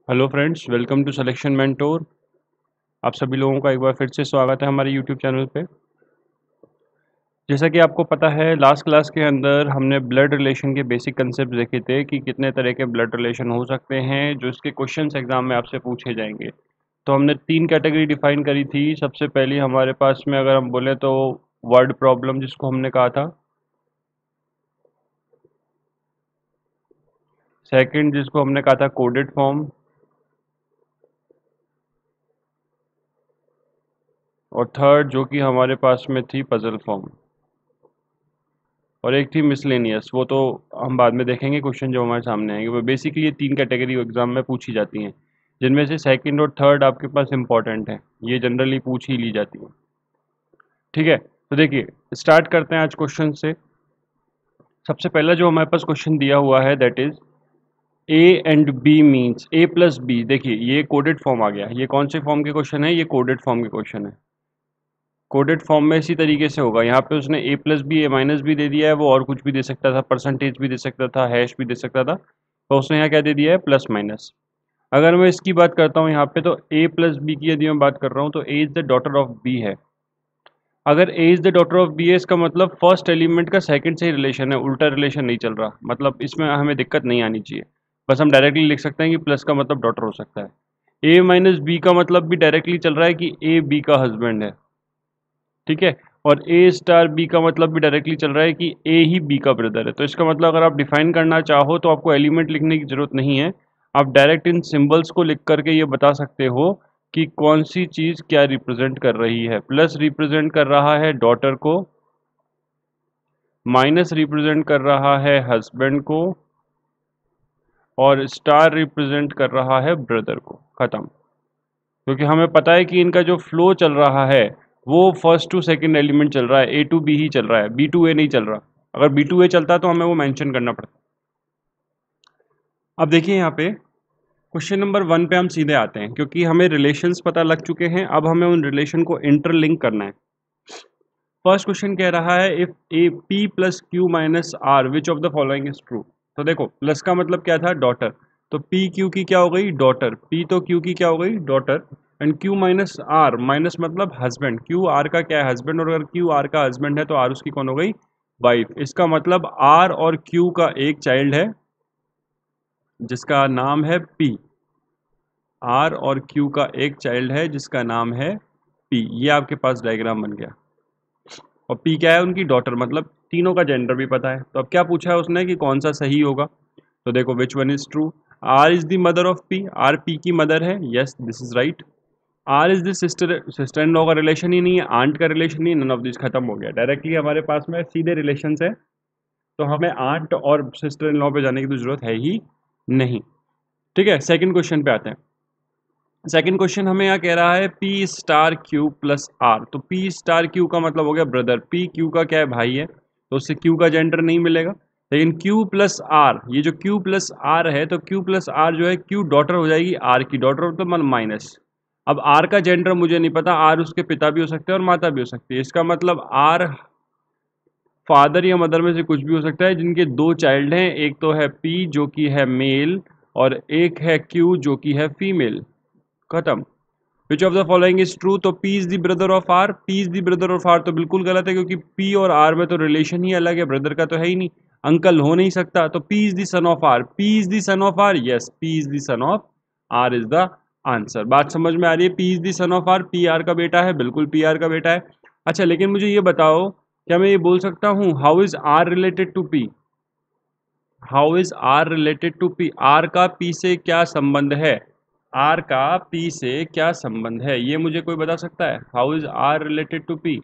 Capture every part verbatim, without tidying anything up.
Hello friends, welcome to selection mentor. आप सभी लोगों का एक बार फिर से स्वागत है हमारे यूट्यूब चैनल पे। जैसा कि आपको पता है, लास्ट क्लास के अंदर हमने ब्लड रिलेशन के बेसिक कंसेप्ट देखे थे कि कितने तरह के ब्लड रिलेशन हो सकते हैं जो इसके क्वेश्चंस एग्जाम में आपसे पूछे जाएंगे। तो हमने तीन कैटेगरी डिफाइन करी थी। सबसे पहली हमारे पास में अगर हम बोले तो वर्ड प्रॉब्लम, जिसको हमने कहा था। सेकंड, जिसको हमने कहा था कोडेड फॉर्म। और थर्ड, जो कि हमारे पास में थी पजल फॉर्म। और एक थी मिसलेनियस, वो तो हम बाद में देखेंगे क्वेश्चन जो हमारे सामने आएंगे। वो बेसिकली ये तीन कैटेगरी एग्जाम में पूछी जाती हैं, जिनमें से सेकंड और थर्ड आपके पास इंपॉर्टेंट है। ये जनरली पूछ ही ली जाती है। ठीक है, तो देखिए स्टार्ट करते हैं आज क्वेश्चन से। सबसे पहला जो हमारे पास क्वेश्चन दिया हुआ है that is A and B means A plus B. देखिए ये कोडेड फॉर्म आ गया। ये कौन से फॉर्म के क्वेश्चन है? ये कोडेड फॉर्म के क्वेश्चन है। कोडेड फॉर्म में इसी तरीके से होगा। यहाँ पे उसने A plus B A minus B दे दिया है, वो और कुछ भी दे सकता था, परसेंटेज भी दे सकता था, हैश भी दे सकता था। तो उसने यहाँ क्या दे दिया है? Plus minus. अगर मैं इसकी बात करता हूँ यहाँ पे, तो ए प्लस बी की यदि मैं बात कर रहा हूँ तो A is the daughter of B है। अगर A is the daughter of B है, इसका मतलब फर्स्ट एलिमेंट का सेकंड से ही रिलेशन है, उल्टा रिलेशन नहीं चल रहा। मतलब इसमें हमें दिक्कत नहीं आनी चाहिए। बस हम डायरेक्टली लिख सकते हैं कि प्लस का मतलब डॉटर हो सकता है। ए माइनस बी का मतलब भी डायरेक्टली चल रहा है कि ए बी का हस्बैंड है। ठीक है। और ए स्टार बी का मतलब भी डायरेक्टली चल रहा है कि ए ही बी का ब्रदर है। तो इसका मतलब अगर आप डिफाइन करना चाहो तो आपको एलिमेंट लिखने की जरूरत नहीं है। आप डायरेक्ट इन सिंबल्स को लिख करके ये बता सकते हो कि कौन सी चीज़ क्या रिप्रेजेंट कर रही है। प्लस रिप्रेजेंट कर रहा है डॉटर को, माइनस रिप्रेजेंट कर रहा है हस्बैंड को, और स्टार रिप्रेजेंट कर रहा है ब्रदर को। खत्म। क्योंकि हमें पता है कि इनका जो फ्लो चल रहा है वो फर्स्ट टू सेकंड एलिमेंट चल रहा है, ए टू बी ही चल रहा है, बी टू ए नहीं चल रहा। अगर बी टू ए चलता तो हमें वो मेंशन करना पड़ता। अब देखिए यहाँ पे क्वेश्चन नंबर वन पे हम सीधे आते हैं, क्योंकि हमें रिलेशंस पता लग चुके हैं। अब हमें उन रिलेशन को इंटरलिंक करना है। फर्स्ट क्वेश्चन कह रहा है if A P plus Q minus R which of the following is true. तो देखो प्लस का मतलब क्या था? डॉटर। तो पी क्यू की क्या हो गई? डॉटर। पी तो क्यू की क्या हो गई? Daughter. And Q minus R, minus मतलब हस्बैंड। क्यू आर का क्या है? हस्बैंड। और अगर क्यू आर का हस्बैंड है तो आर उसकी कौन हो गई? वाइफ। इसका मतलब आर और क्यू का एक चाइल्ड है जिसका नाम है पी। आर और क्यू का एक चाइल्ड है जिसका नाम है पी। ये आपके पास डायग्राम बन गया। और पी क्या है? उनकी डॉटर। मतलब तीनों का जेंडर भी पता है। तो अब क्या पूछा है उसने कि कौन सा सही होगा? तो देखो which one is true. R is the mother of P. R P की मदर है। Yes, this is right. R is the sister. Sister in law का रिलेशन ही नहीं है, आंट का रिलेशन नहीं है। नन ऑफ दिस खत्म हो गया। डायरेक्टली हमारे पास में सीधे रिलेशन है। तो हमें आंट और सिस्टर इन लॉ पे जाने की तो जरूरत है ही नहीं। ठीक है, सेकंड क्वेश्चन पे आते हैं। सेकंड क्वेश्चन हमें यहाँ कह रहा है P star Q plus R. तो पी स्टार क्यू का मतलब हो गया ब्रदर। पी क्यू का क्या है? भाई है। तो उससे क्यू का जेंडर नहीं मिलेगा। लेकिन क्यू प्लस आर, ये जो क्यू प्लस आर है, तो क्यू प्लस आर जो है, क्यू डॉटर हो जाएगी आर की। डॉटर तो मन माइनस। अब आर का जेंडर मुझे नहीं पता। आर उसके पिता भी हो सकते हैं और माता भी हो सकती है। इसका मतलब आर फादर या मदर में से कुछ भी हो सकता है, जिनके दो चाइल्ड हैं। एक तो है पी जो कि है मेल, और एक है क्यू जो कि है फीमेल। खत्म। Which of the following is true. तो P is the brother of R. P is the brother of R तो बिल्कुल गलत है, क्योंकि पी और आर में तो रिलेशन ही अलग है, ब्रदर का तो है ही नहीं, अंकल हो नहीं सकता। तो P is the son of R. P is the son of R. Yes, P is the son of R is the answer. बात समझ में आ रही है? P is the son of R, P R का बेटा है, बिल्कुल पी आर का बेटा है। अच्छा, लेकिन मुझे ये बताओ, क्या मैं ये बोल सकता हूँ how is R related to P? How is R related to P? R का पी से क्या संबंध है? आर का पी से क्या संबंध है, ये मुझे कोई बता सकता है? How is R related to P?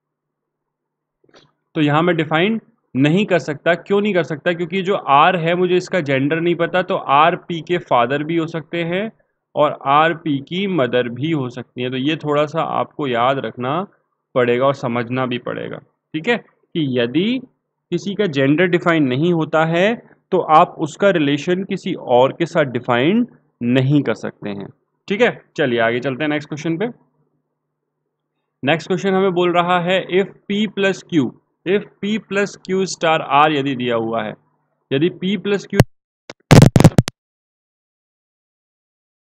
तो यहां मैं डिफाइन नहीं कर सकता। क्यों नहीं कर सकता? क्योंकि जो आर है मुझे इसका जेंडर नहीं पता। तो आर पी के फादर भी हो सकते हैं और आर पी की मदर भी हो सकती है। तो ये थोड़ा सा आपको याद रखना पड़ेगा और समझना भी पड़ेगा। ठीक है, कि यदि किसी का जेंडर डिफाइन नहीं होता है तो आप उसका रिलेशन किसी और के साथ डिफाइन नहीं कर सकते हैं। ठीक है, चलिए आगे चलते हैं नेक्स्ट क्वेश्चन पे। नेक्स्ट क्वेश्चन हमें बोल रहा है if P plus Q, if P plus Q star R यदि दिया हुआ है, यदि पी प्लस क्यू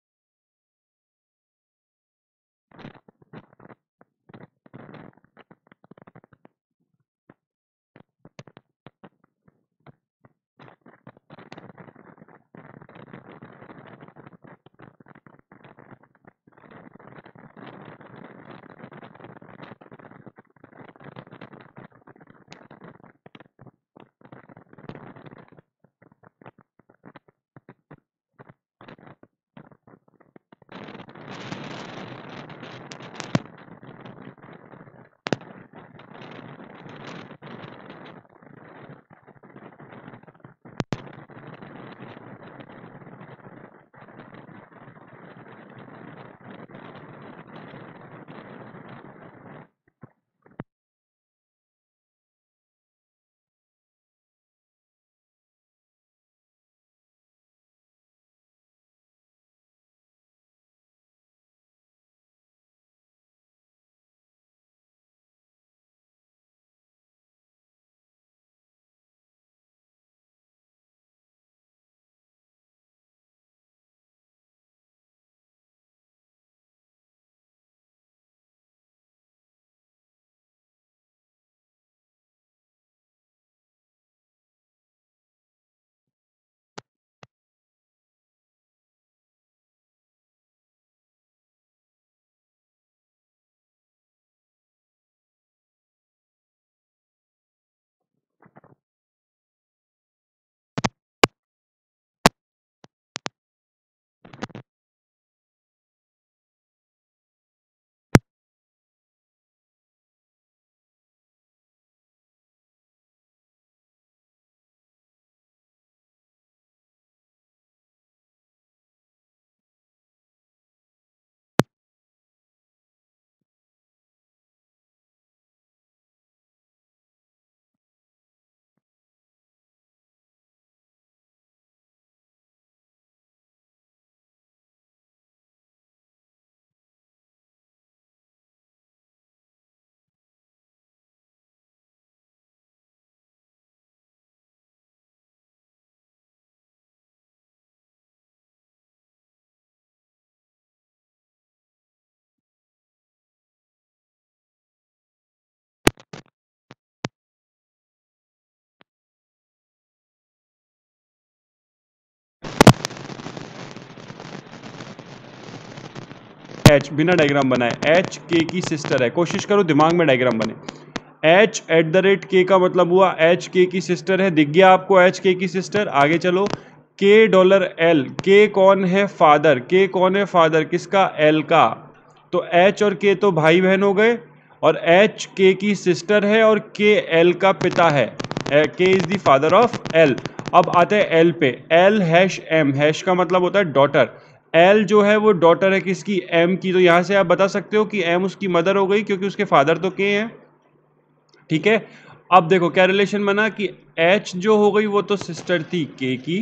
एच, बिना डायग्राम बनाए एच के की सिस्टर है, कोशिश करो दिमाग में डायग्राम बने। एच एट द रेट के का मतलब हुआ एच के की सिस्टर है, दिख गया आपको एच के की सिस्टर। आगे चलो, के डॉलर एल, के कौन है फादर, के कौन है फादर किसका, एल का, तो एच और के तो भाई बहन हो गए, और एच के की सिस्टर है और के एल का पिता है, K is the father of L. अब आते हैं एल पे, एल हैश एम, हैश का मतलब होता है डॉटर, एल जो है वो डॉटर है किसकी, एम की, तो यहां से आप बता सकते हो कि एम उसकी मदर हो गई क्योंकि उसके फादर तो के हैं, ठीक है। अब देखो क्या रिलेशन बना कि एच जो हो गई वो तो सिस्टर थी के की,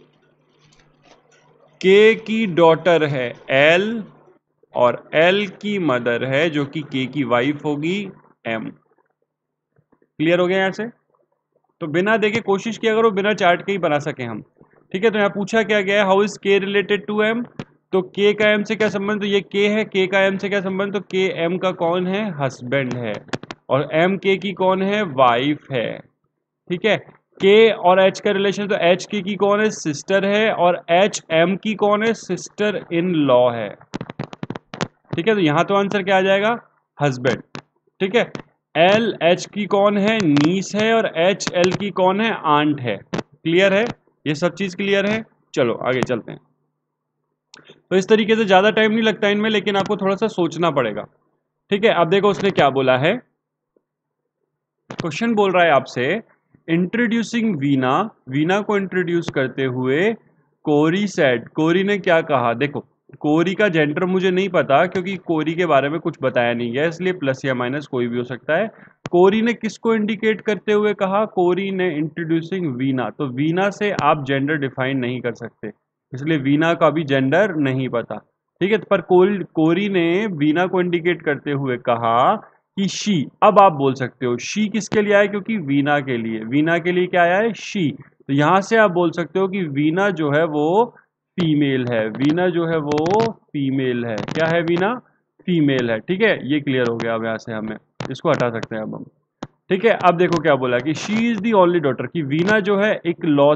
के की डॉटर है एल, और एल की मदर है जो कि के की वाइफ होगी एम। क्लियर हो गया यहां से? तो बिना देखे कोशिश किया करो बिना चार्ट के ही बना सके हम, ठीक है। तो यहां पूछा क्या गया है, how is K related to M, तो के का एम से क्या संबंध, तो ये के है, के का एम से क्या संबंध, तो के एम का कौन है, हस्बैंड है, और एम के की कौन है, वाइफ है, ठीक है। के और एच का रिलेशन, तो एच के की कौन है, सिस्टर है, और एच एम की कौन है, सिस्टर इन लॉ है, ठीक है। तो यहां तो आंसर क्या आ जाएगा, हस्बैंड, ठीक है। एल एच की कौन है, नीस है, और एच एल की कौन है, आंट है। क्लियर है, ये सब चीज क्लियर है। चलो आगे चलते हैं। तो इस तरीके से ज्यादा टाइम नहीं लगता इनमें, लेकिन आपको थोड़ा सा सोचना पड़ेगा, ठीक है। अब देखो उसने क्या बोला है, क्वेश्चन बोल रहा है आपसे, इंट्रोड्यूसिंग वीना, वीना को इंट्रोड्यूस करते हुए कोरी सेड, कोरी ने क्या कहा। देखो कोरी का जेंडर मुझे नहीं पता क्योंकि कोरी के बारे में कुछ बताया नहीं गया, इसलिए प्लस या माइनस कोई भी हो सकता है। कोरी ने किसको इंडिकेट करते हुए कहा, कोरी ने इंट्रोड्यूसिंग वीना, तो वीना से आप जेंडर डिफाइन नहीं कर सकते, इसलिए वीना का भी जेंडर नहीं पता, ठीक है। पर कोरी ने वीना को इंडिकेट करते हुए कहा कि शी, अब आप बोल सकते हो शी किसके लिए आया, क्योंकि वीना के लिए, वीना के लिए क्या आया है, शी, तो यहां से आप बोल सकते हो कि वीना जो है वो फीमेल है, वीना जो है वो फीमेल है, क्या है, वीना फीमेल है, ठीक है। ये क्लियर हो गया, अब यहां से हमें इसको हटा सकते हैं अब हम, ठीक है। अब देखो क्या बोला कि she is the only daughter, की वीना जो है एक लॉ,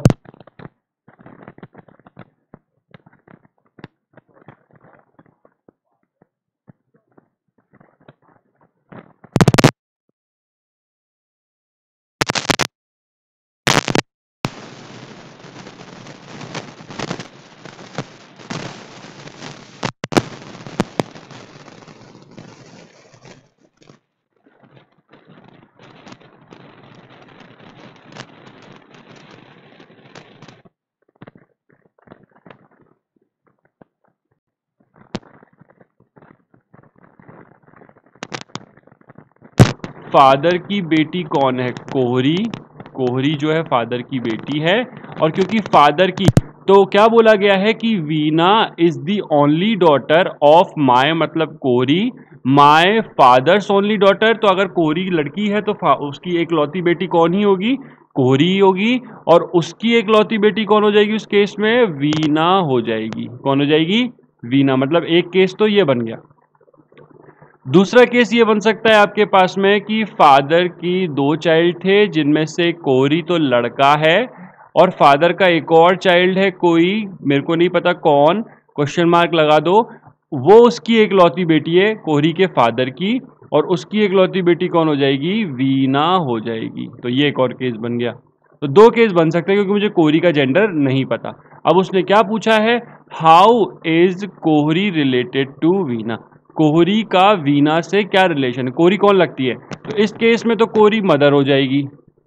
फादर की बेटी कौन है, कोहरी, कोहरी जो है फादर की बेटी है, और क्योंकि फादर की, तो क्या बोला गया है कि Veena is the only daughter of my, मतलब Kohri my father's only daughter, तो अगर कोहरी लड़की है तो उसकी एक लौती बेटी कौन ही होगी, कोहरी ही होगी, और उसकी एक लौती बेटी कौन हो जाएगी उस केस में, वीना हो जाएगी, कौन हो जाएगी, वीना, मतलब एक केस तो ये बन गया। दूसरा केस ये बन सकता है आपके पास में कि फादर की दो चाइल्ड थे जिनमें से कोरी तो लड़का है, और फादर का एक और चाइल्ड है कोई, मेरे को नहीं पता कौन, क्वेश्चन मार्क लगा दो, वो उसकी एक लौती बेटी है कोहरी के फादर की, और उसकी एक लौती बेटी कौन हो जाएगी, वीना हो जाएगी। तो ये एक और केस बन गया। तो दो केस बन सकते हैं क्योंकि मुझे कोहरी का जेंडर नहीं पता। अब उसने क्या पूछा है, how is Kohri related to Veena, Kohri का वीना से क्या रिलेशन है, कोहरी कौन लगती है, तो इस केस में तो कोहरी मदर हो जाएगी,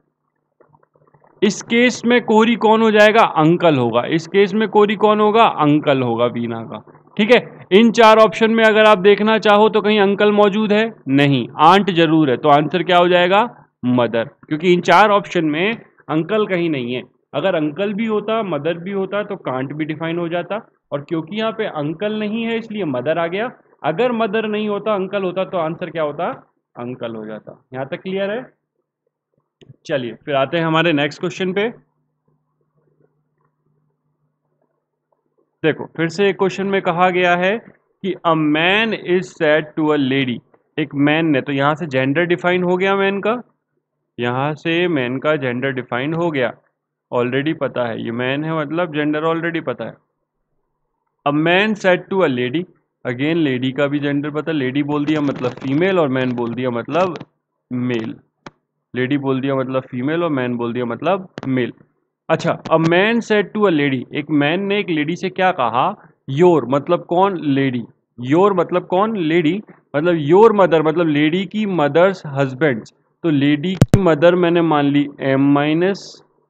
इस केस में कोहरी कौन हो जाएगा, अंकल होगा, इस केस में कोहरी कौन होगा, अंकल होगा वीना का, ठीक है। इन चार ऑप्शन में अगर आप देखना चाहो तो कहीं अंकल मौजूद है, नहीं, आंट जरूर है, तो आंसर क्या हो जाएगा, मदर, क्योंकि इन चार ऑप्शन में अंकल कहीं नहीं है। अगर अंकल भी होता, मदर भी होता तो कांट भी डिफाइन हो जाता, और क्योंकि यहाँ पे अंकल नहीं है इसलिए मदर आ गया। अगर मदर नहीं होता, अंकल होता, तो आंसर क्या होता, अंकल हो जाता। यहां तक क्लियर है? चलिए फिर आते हैं हमारे नेक्स्ट क्वेश्चन पे। देखो फिर से एक क्वेश्चन में कहा गया है कि a man is said to a lady, एक मैन ने, तो यहां से जेंडर डिफाइन हो गया मैन का, यहां से मैन का जेंडर डिफाइन हो गया, ऑलरेडी पता है ये मैन है, मतलब जेंडर ऑलरेडी पता है। A man said to a lady, again lady का भी जेंडर पता, लेडी बोल दिया मतलब फीमेल और मैन बोल दिया मतलब मेल। लेडी बोल दिया मतलब फीमेल और मैन बोल दिया मतलब मेल। अच्छा, a man said to a lady, एक मैन ने एक लेडी से क्या कहा, योर मतलब कौन, लेडी। योर मतलब कौन, लेडी। मतलब योर मदर मतलब लेडी की मदर्स हस्बैंड। तो लेडी की मदर मैंने मान ली M minus,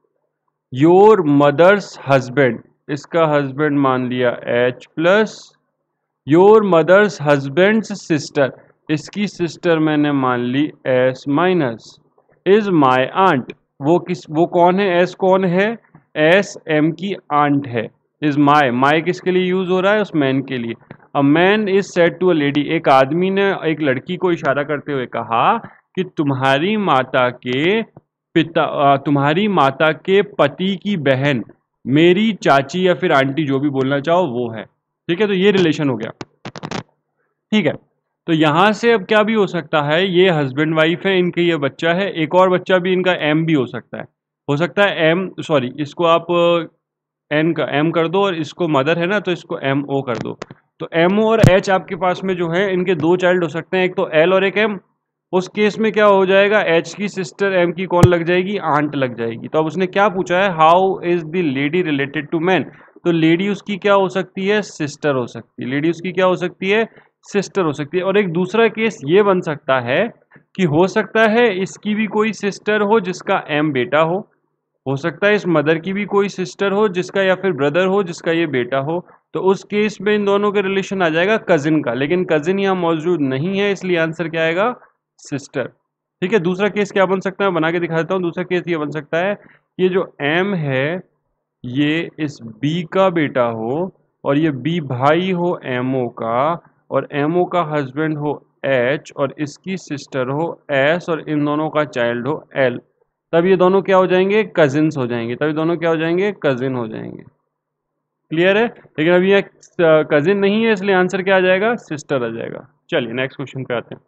your mother's husband इसका हस्बैंड मान लिया H plus, your mother's husband's sister इसकी सिस्टर मैंने मान ली S minus, is my aunt वो किस वो कौन है, एस कौन है, एस एम की आंट है। इज माई, माई किसके लिए यूज हो रहा है, उस मैन के लिए। A man is said to a lady, एक आदमी ने एक लड़की को इशारा करते हुए कहा कि तुम्हारी माता के पिता अ, तुम्हारी माता के पति की बहन मेरी चाची या फिर आंटी जो भी बोलना चाहो वो है। ठीक है, तो ये रिलेशन हो गया। ठीक है, तो यहां से अब क्या भी हो सकता है, ये हस्बैंड वाइफ है, इनके ये बच्चा है, एक और बच्चा भी इनका एम भी हो सकता है। हो सकता है एम, सॉरी इसको आप एन का एम कर दो और इसको मदर है ना तो इसको एम ओ कर दो। तो एम ओ और एच आपके पास में जो है इनके दो चाइल्ड हो सकते हैं, एक तो एल और एक एम। उस केस में क्या हो जाएगा, एच की सिस्टर एम की कौन लग जाएगी, आंट लग जाएगी। तो अब उसने क्या पूछा है, how is the lady related to man. तो लेडी उसकी क्या हो सकती है, सिस्टर हो सकती है। लेडी उसकी क्या हो सकती है, सिस्टर हो सकती है। और एक दूसरा केस ये बन सकता है कि हो सकता है इसकी भी कोई सिस्टर हो जिसका एम बेटा हो हो सकता है इस मदर की भी कोई सिस्टर हो जिसका या फिर ब्रदर हो जिसका ये बेटा हो। तो उस केस में इन दोनों के रिलेशन आ जाएगा कजिन का, लेकिन कजिन यहाँ मौजूद नहीं है इसलिए आंसर क्या आएगा, सिस्टर। ठीक है, दूसरा केस क्या बन सकता है, बना के दिखा देता हूँ। दूसरा केस ये बन सकता है, ये जो एम है ये इस बी का बेटा हो और ये बी भाई हो एमओ का, और एमओ का हस्बैंड हो एच और इसकी सिस्टर हो एस और इन दोनों का चाइल्ड हो एल। तब ये दोनों क्या हो जाएंगे, कजिन्स हो जाएंगे। तब ये दोनों क्या हो जाएंगे, कजिन हो जाएंगे। क्लियर है, लेकिन अभी ये कजिन नहीं है इसलिए आंसर क्या आ जाएगा, सिस्टर आ जाएगा। चलिए नेक्स्ट क्वेश्चन पे आते हैं।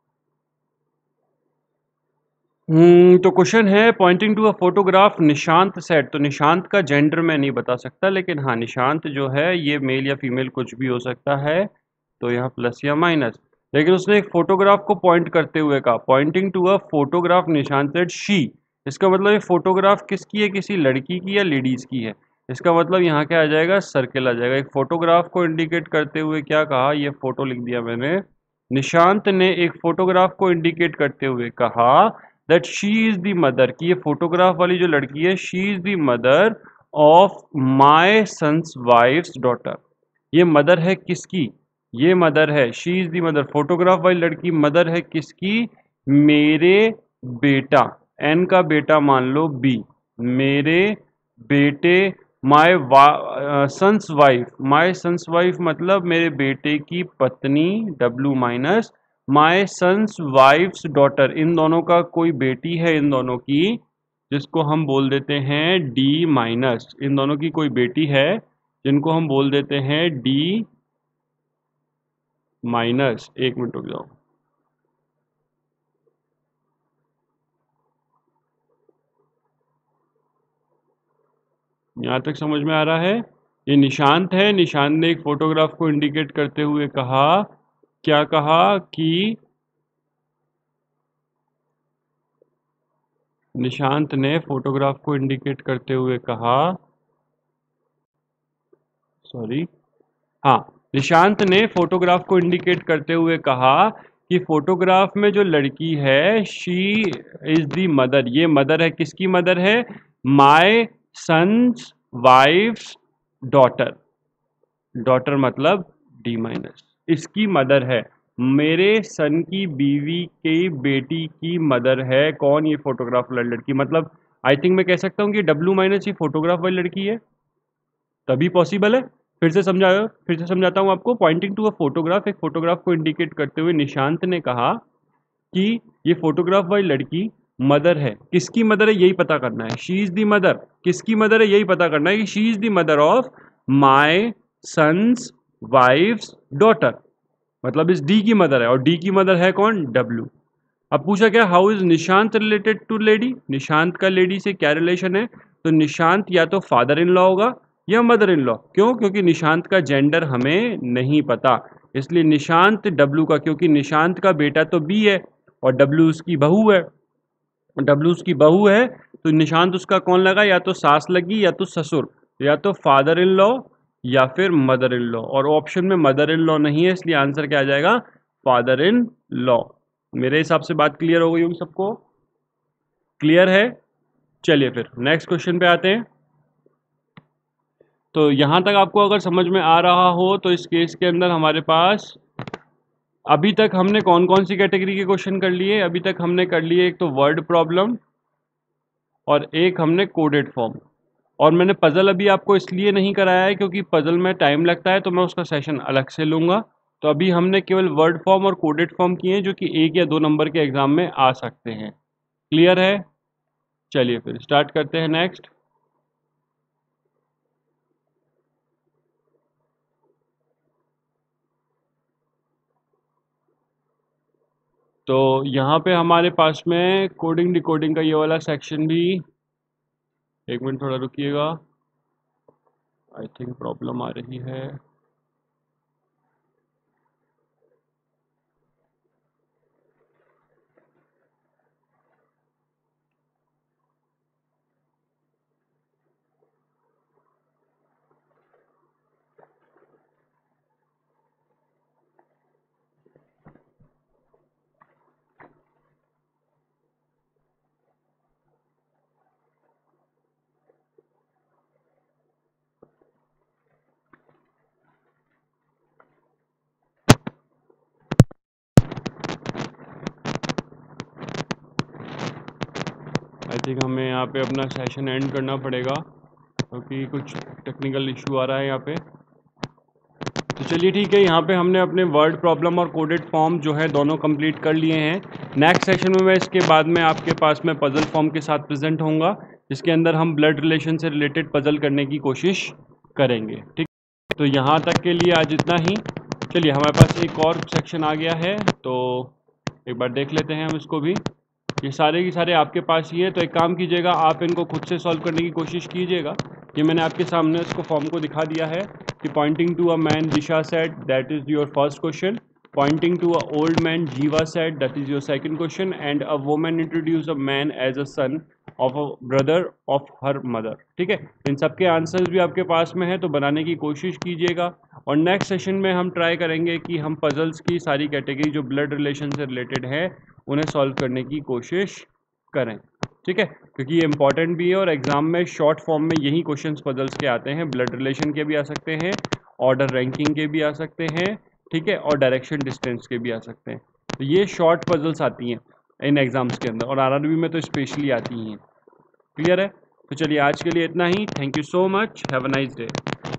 हम्म तो क्वेश्चन है, pointing to a photograph Nishant said. तो निशांत का जेंडर मैं नहीं बता सकता, लेकिन हाँ निशांत जो है ये मेल या फीमेल कुछ भी हो सकता है, तो यहाँ प्लस या माइनस। लेकिन उसने एक फोटोग्राफ को पॉइंट करते हुए कहा, pointing to a photograph Nishant said she. इसका मतलब ये फोटोग्राफ किसकी है, किसी लड़की की या लेडीज की है। इसका मतलब यहाँ क्या आ जाएगा, सर्किल आ जाएगा। एक फोटोग्राफ को इंडिकेट करते हुए क्या कहा, ये फोटो लिख दिया मैंने। निशांत ने एक फोटोग्राफ को इंडिकेट करते हुए कहा that she is the mother, कि ये फोटोग्राफ वाली जो लड़की है she is the mother of my son's wife's daughter. ये मदर है किसकी, ये मदर है, she is the mother, photograph वाली लड़की मदर है किसकी, मेरे बेटा, एन का बेटा मान लो बी, मेरे बेटे, my son's wife, my son's wife मतलब मेरे बेटे की पत्नी, W minus, my son's wife's daughter, इन दोनों का कोई बेटी है इन दोनों की, जिसको हम बोल देते हैं डी माइनस। इन दोनों की कोई बेटी है जिनको हम बोल देते हैं डी माइनस। एक मिनट रुक जाओ, यहाँ तक समझ में आ रहा है। ये निशांत है, निशांत ने एक फोटोग्राफ को इंडिकेट करते हुए कहा, क्या कहा कि निशांत ने फोटोग्राफ को इंडिकेट करते हुए कहा, सॉरी, हाँ, निशांत ने फोटोग्राफ को इंडिकेट करते हुए कहा कि फोटोग्राफ में जो लड़की है शी इज दी मदर, ये मदर है, किसकी मदर है, my son's wife's daughter, daughter मतलब डी माइनस, इसकी मदर है, मेरे सन की बीवी की बेटी की मदर है कौन, ये फोटोग्राफ वाली लड़की। मतलब आई थिंक मैं कह सकता हूँ कि डब्लू माइनस ये फोटोग्राफ वाली लड़की है, तभी पॉसिबल है। फिर से समझाओ, फिर से समझाता हूँ आपको। पॉइंटिंग टू अ फोटोग्राफ, एक फोटोग्राफ को इंडिकेट करते हुए निशांत ने कहा कि ये फोटोग्राफ वाली लड़की मदर है, किसकी मदर है यही पता करना है, शी इज दी मदर, किसकी मदर है यही पता करना है कि she is the mother of my son's wife's daughter, मतलब इस डी की मदर है, और डी की मदर है कौन, डब्ल्यू। अब पूछा क्या, how is Nishant related to lady, Nishant का लेडी से क्या रिलेशन है। तो निशांत या तो फादर इन लॉ होगा या मदर इन लॉ, क्यों, क्योंकि निशांत का जेंडर हमें नहीं पता, इसलिए निशांत डब्लू का, क्योंकि निशांत का बेटा तो बी है और डब्लू उसकी बहू है, डब्लू उसकी बहू है तो निशांत उसका कौन लगा, या तो सास लगी या तो ससुर, या तो फादर इन लॉ या फिर मदर इन लॉ, और ऑप्शन में मदर इन लॉ नहीं है, इसलिए आंसर क्या आ जाएगा, फादर इन लॉ। मेरे हिसाब से बात क्लियर हो गई होगी सबको, क्लियर है। चलिए फिर नेक्स्ट क्वेश्चन पे आते हैं। तो यहां तक आपको अगर समझ में आ रहा हो तो इस केस के अंदर हमारे पास अभी तक हमने कौन कौन सी कैटेगरी के क्वेश्चन कर लिए, अभी तक हमने कर लिए एक तो वर्ड प्रॉब्लम और एक हमने कोडेड फॉर्म, और मैंने पजल अभी आपको इसलिए नहीं कराया है क्योंकि पजल में टाइम लगता है, तो मैं उसका सेशन अलग से लूँगा। तो अभी हमने केवल वर्ड फॉर्म और कोडेड फॉर्म किए हैं जो कि एक या दो नंबर के एग्जाम में आ सकते हैं। क्लियर है। चलिए फिर स्टार्ट करते हैं नेक्स्ट। तो यहाँ पे हमारे पास में कोडिंग डिकोडिंग का ये वाला सेक्शन भी, एक मिनट थोड़ा रुकिएगा, आई थिंक प्रॉब्लम आ रही है। आई थिंक हमें यहाँ पे अपना सेशन एंड करना पड़ेगा क्योंकि तो कुछ टेक्निकल इशू आ रहा है यहाँ पे। तो चलिए ठीक है, यहाँ पे हमने अपने वर्ड प्रॉब्लम और कोडेड फॉर्म जो है दोनों कंप्लीट कर लिए हैं। नेक्स्ट सेशन में मैं इसके बाद में आपके पास में पजल फॉर्म के साथ प्रेजेंट होऊंगा, जिसके अंदर हम ब्लड रिलेशन से रिलेटेड पजल करने की कोशिश करेंगे। ठीक, तो यहाँ तक के लिए आज इतना ही। चलिए हमारे पास एक और सेक्शन आ गया है, तो एक बार देख लेते हैं हम इसको भी। ये सारे के सारे आपके पास ही है, तो एक काम कीजिएगा, आप इनको खुद से सॉल्व करने की कोशिश कीजिएगा। ये मैंने आपके सामने इसको फॉर्म को दिखा दिया है कि pointing to a man Disha said, that is your first question. Pointing to a old man Jeeva said, that is your second question. And a woman introduce a man as a son of a brother of her mother. ठीक है, इन सबके answers भी आपके पास में है, तो बनाने की कोशिश कीजिएगा। और नेक्स्ट सेशन में हम ट्राई करेंगे कि हम पजल्स की सारी कैटेगरी जो ब्लड रिलेशन से रिलेटेड है उन्हें सॉल्व करने की कोशिश करें। ठीक है, क्योंकि ये इंपॉर्टेंट भी है और एग्जाम में शॉर्ट फॉर्म में यही क्वेश्चंस पजल्स के आते हैं। ब्लड रिलेशन के भी आ सकते हैं, ऑर्डर रैंकिंग के भी आ सकते हैं, ठीक है, और डायरेक्शन डिस्टेंस के भी आ सकते हैं। तो ये शॉर्ट पजल्स आती हैं इन एग्जाम्स के अंदर, और आरआरबी में तो स्पेशली आती हैं। क्लियर है। तो चलिए आज के लिए इतना ही। Thank you so much, have a nice day.